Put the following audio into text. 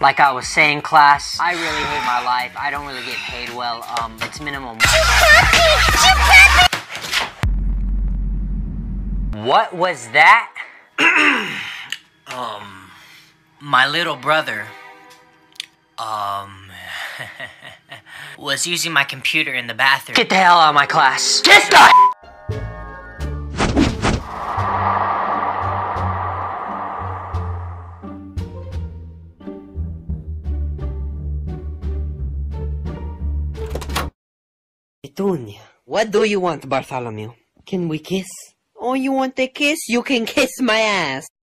Like I was saying, class, I really hate my life. I don't really get paid well. It's minimum. What was that? My little brother, was using my computer in the bathroom. Get the hell out of my class. Get the Petunia, what do you want, Bartholomew? Can we kiss? Oh, you want a kiss? You can kiss my ass.